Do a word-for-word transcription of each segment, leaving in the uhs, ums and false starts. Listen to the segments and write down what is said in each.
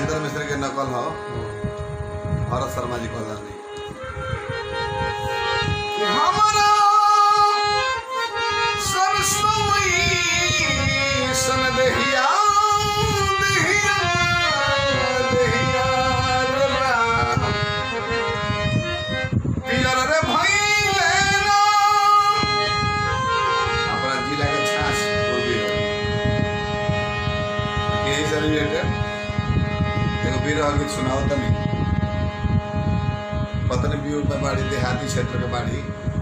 राजेंद्र मिश्र के नकल हो भरत शर्मा जी को जानी हमारा सरसोई सन देहिया देहिया देहिया राम पियर रे भाई लेना अपना जिला के छाछ पूर्वी हो यही से रिलेटेड देखो बीरा गीत सुनाओ तो नहीं पत्नी व्यू में बाड़ी देहाती क्षेत्र के बाड़ी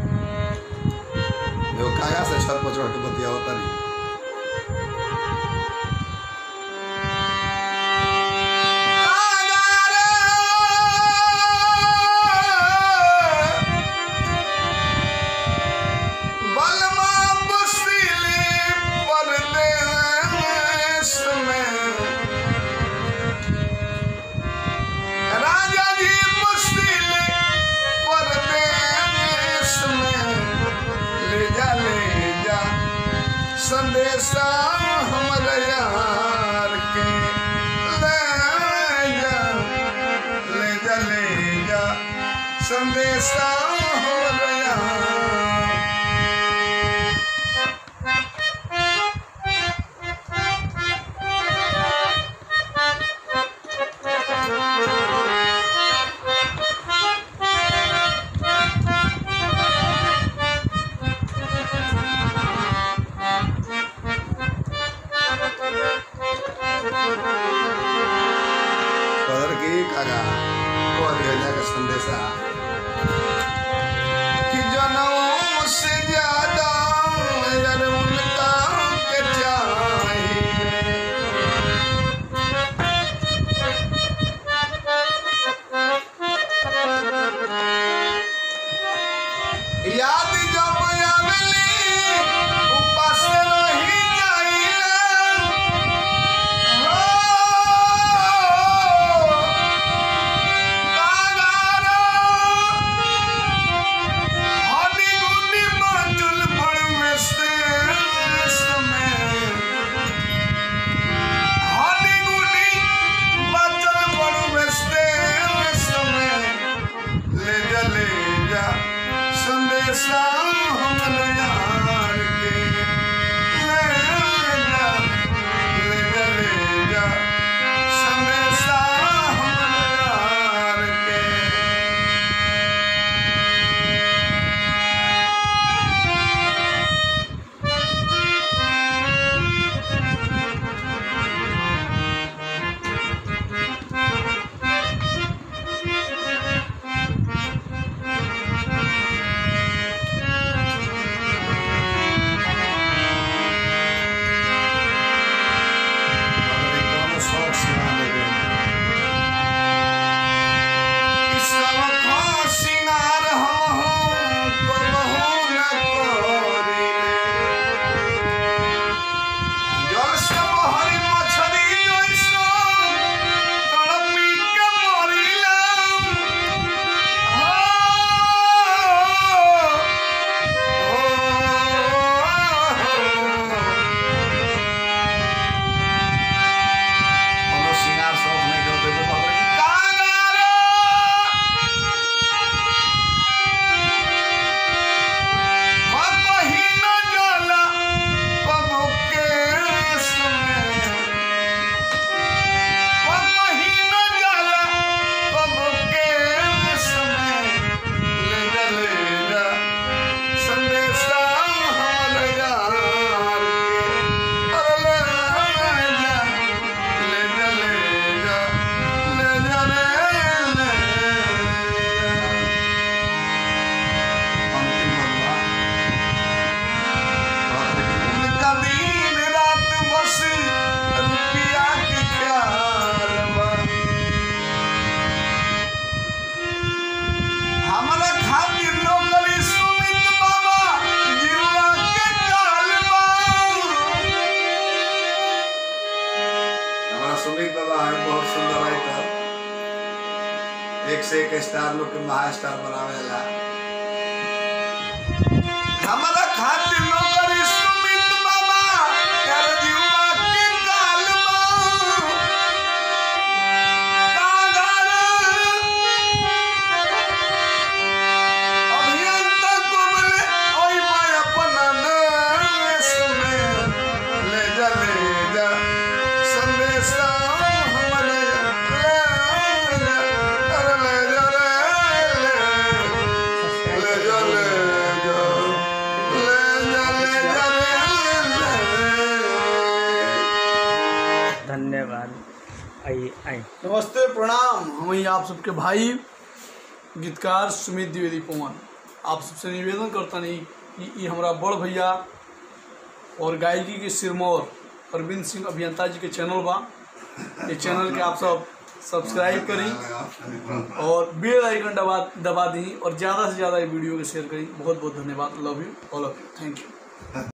जो काया से छत पर चढ़ के बतिया होता नहीं संदेशा हमर यार के ले जा ले जा ले जा संदेशा हमर यार संदेशा कि जनों से ज्यादा यार उनका के चाहिए याद जब आवेली उपास रही संदेशा हमर यार के ले जा ले जा ले जा संदेशा हमर यार के एक से एक स्टार लोग के महा स्टार बनावेला हमारा खातिर नौकरी सुमित बाबा यार जीवा के काल धन्यवाद। आइए आइए। नमस्ते, प्रणाम। हम ही आप सबके भाई गीतकार सुमित द्विवेदी पवन। आप सबसे निवेदन करता नहीं कि ये हमारा बड़ भैया और गायकी के सिरमौर अरविंद सिंह अभियंता जी के चैनल बा। ये चैनल के आप सब सब्सक्राइब करी और बेल आइकन दबा दबा दी और ज़्यादा से ज़्यादा ये वीडियो को शेयर करी। बहुत बहुत धन्यवाद। Love you all of you. Thank you.